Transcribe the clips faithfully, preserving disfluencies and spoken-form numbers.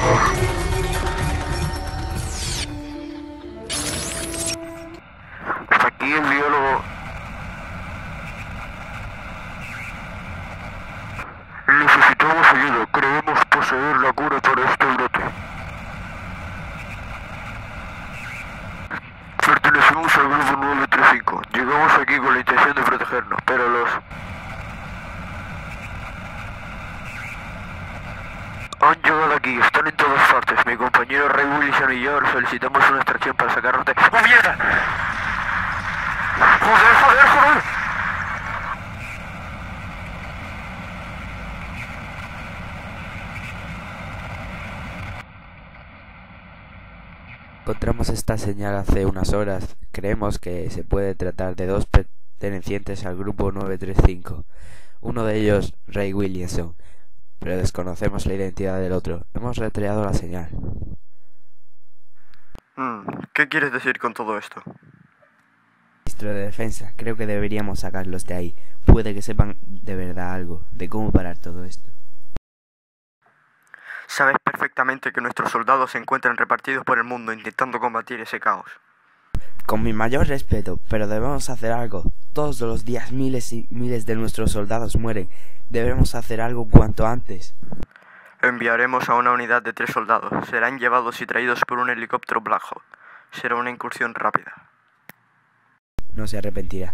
Aquí el biólogo. Necesitamos ayuda. Creemos poseer la cura para este brote. Pertenecemos al grupo nueve tres cinco. Llegamos aquí con la intención de protegernos, pero los... han llegado aquí, están en todas partes. Mi compañero Ray Wilson y yo solicitamos una extracción para sacarnos de... ¡Oh, mierda! ¡Joder, joder, joder! Encontramos esta señal hace unas horas. Creemos que se puede tratar de dos pertenecientes al grupo nueve tres cinco. Uno de ellos, Ray Williamson, pero desconocemos la identidad del otro. Hemos rastreado la señal. Hmm, ¿qué quieres decir con todo esto? Ministro de Defensa, creo que deberíamos sacarlos de ahí. Puede que sepan de verdad algo de cómo parar todo esto. Sabes perfectamente que nuestros soldados se encuentran repartidos por el mundo intentando combatir ese caos. Con mi mayor respeto, pero debemos hacer algo. Todos los días miles y miles de nuestros soldados mueren. Debemos hacer algo cuanto antes. Enviaremos a una unidad de tres soldados. Serán llevados y traídos por un helicóptero Black Hawk. Será una incursión rápida. No se arrepentirá.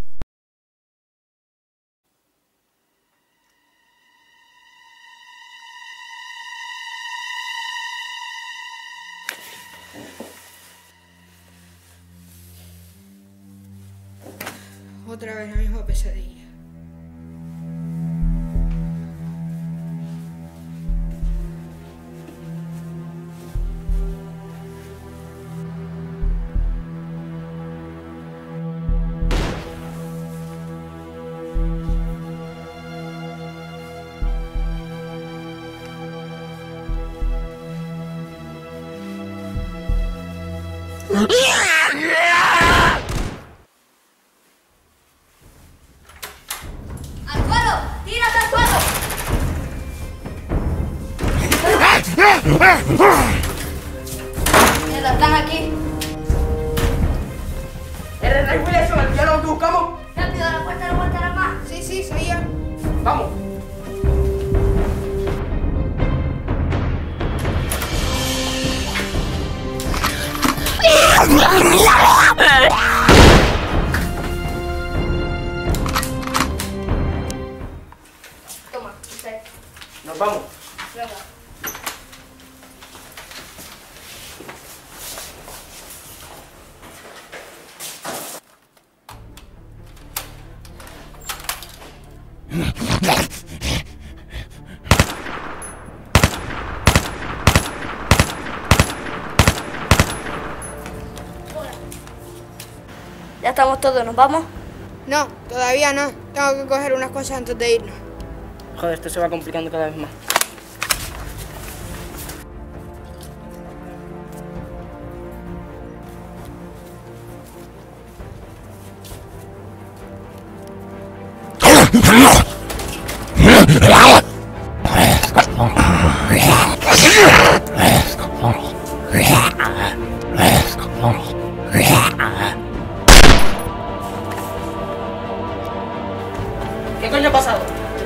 Otra vez la misma pesadilla. Mierda, están aquí. ¿Eres Ray Wilson, el biólogo que buscamos? Rápido, a la puerta no aguantará más. Sí, sí, soy yo. Vamos. Toma, usted. Nos vamos. Venga. Ya estamos todos, ¿nos vamos? No, todavía no. Tengo que coger unas cosas antes de irnos. Joder, esto se va complicando cada vez más. ¿Qué coño ha pasado?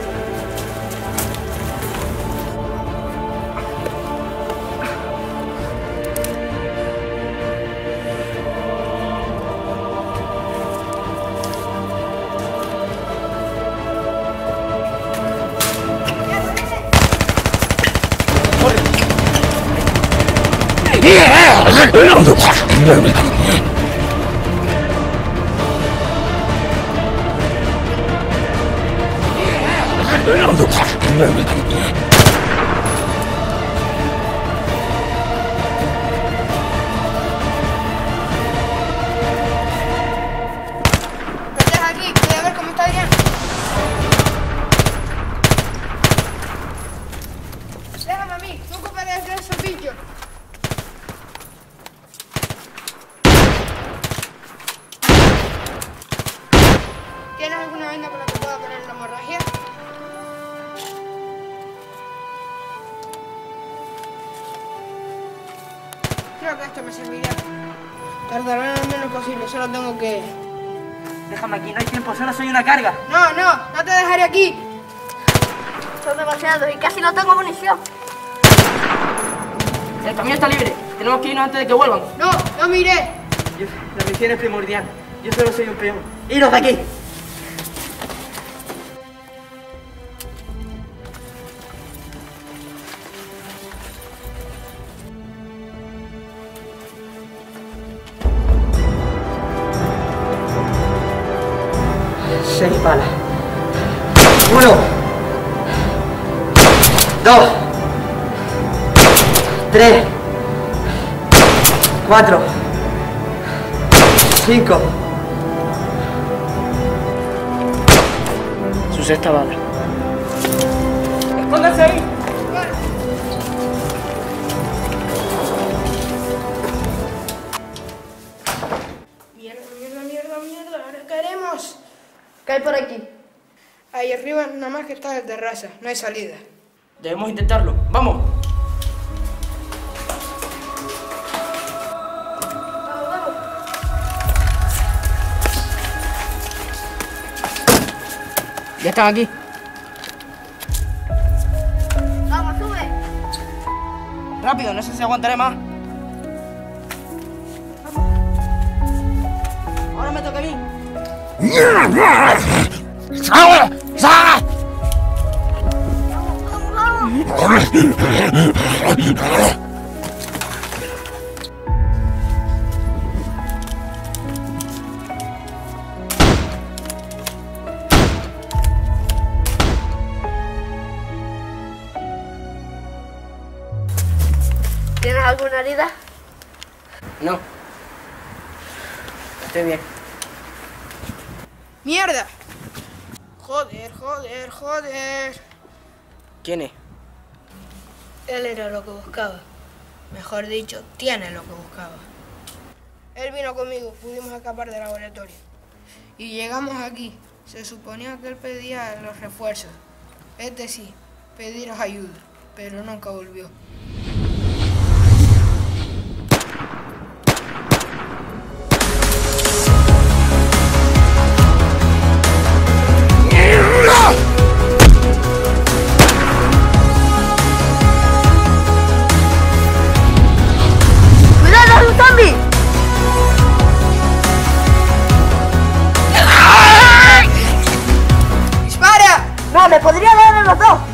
¿Qué haces aquí? Voy a ver cómo está Adrián. Déjame a mí, tú ocuparé de esos bichos. ¿Tienes alguna venda con la que pueda poner la hemorragia? Creo que esto me servirá. Tardará lo menos posible, solo tengo que... Déjame aquí, no hay tiempo, solo soy una carga. No, no, no te dejaré aquí. Son demasiados y casi no tengo munición. El camión está libre. Tenemos que irnos antes de que vuelvan. No, no me iré. Yo- la misión es primordial. Yo solo soy un peón. ¡Iros de aquí! Seis balas. Uno. Dos. Tres. Cuatro. Cinco. Su sexta bala. ¡Escóndase ahí! Mierda, mierda, mierda, mierda. ¿Ahora qué haremos? ¿Qué hay por aquí? Ahí arriba nada más que está la terraza. No hay salida. Debemos intentarlo. ¡Vamos! Ya están aquí. Vamos, sube. Rápido, no sé si aguantaré más. Ahora me toca a mí. ¿Tienes alguna herida? No. Estoy bien. ¡Mierda! Joder, joder, joder. ¿Quién es? Él era lo que buscaba. Mejor dicho, tiene lo que buscaba. Él vino conmigo, pudimos escapar del laboratorio. Y llegamos aquí. Se suponía que él pedía los refuerzos. Es decir, pedir ayuda, pero nunca volvió. ¡Cuidado, es un zombie! ¡Dispara! No, me podría dar en los dos.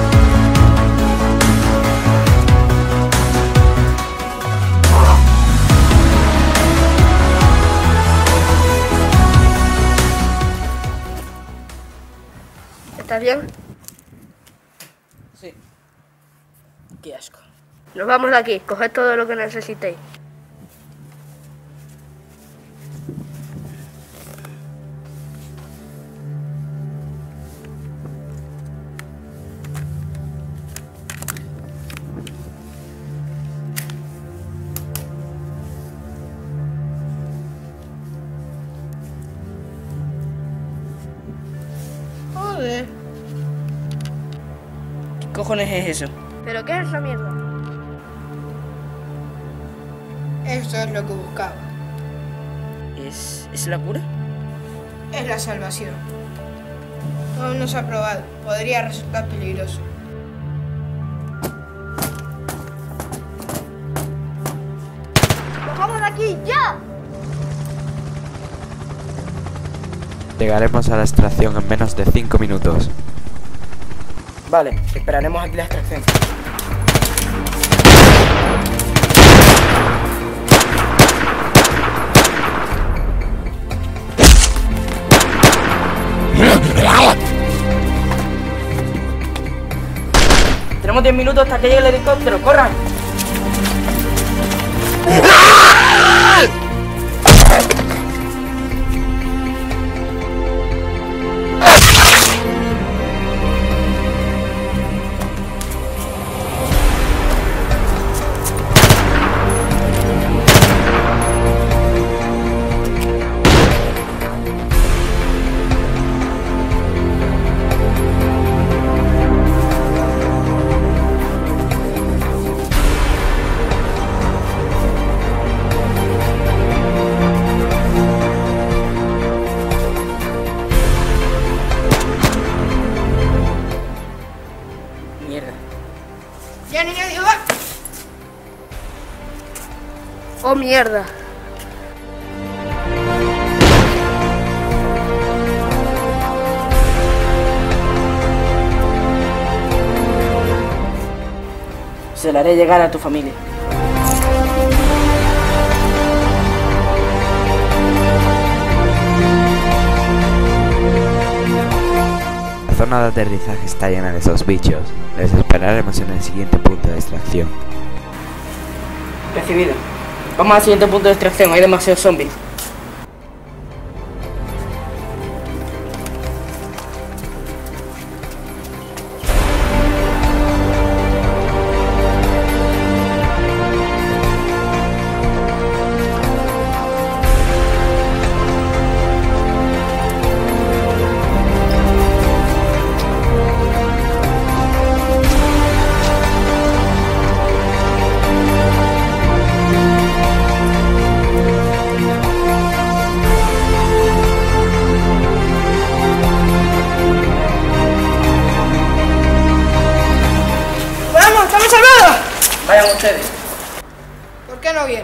¿Estás bien? Sí. Qué asco. Nos vamos de aquí. Coged todo lo que necesitéis. Joder. ¿Qué cojones es eso? ¿Pero qué es esa mierda? Esto es lo que buscaba. ¿Es, ¿Es la cura? Es la salvación. Aún no se ha probado. Podría resultar peligroso. ¡Nos vamos de aquí, ya! Llegaremos a la extracción en menos de cinco minutos. Vale, esperaremos aquí la extracción. Tenemos diez minutos hasta que llegue el helicóptero. ¡Corran! ¡Oh, mierda! Se la haré llegar a tu familia. La zona de aterrizaje está llena de esos bichos. Les esperaremos en el siguiente punto de extracción. Recibido. Vamos al siguiente punto de extracción, hay demasiados zombies. Vayan ustedes. ¿Por qué no viene?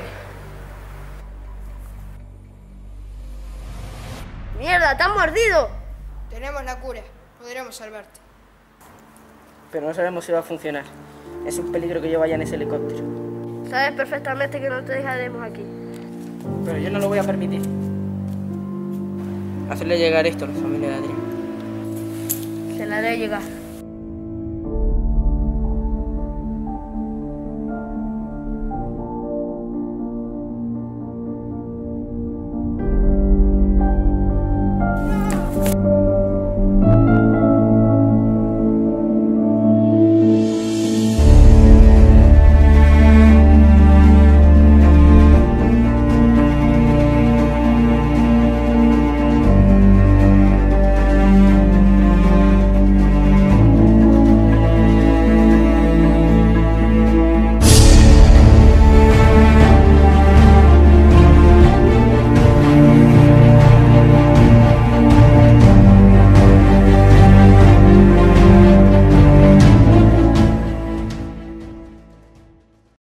¡Mierda, te han mordido! Tenemos la cura. Podremos salvarte. Pero no sabemos si va a funcionar. Es un peligro que yo vaya en ese helicóptero. Sabes perfectamente que no te dejaremos aquí. Pero yo no lo voy a permitir. Hacerle llegar esto a la familia de Adrián. Se la haré llegar.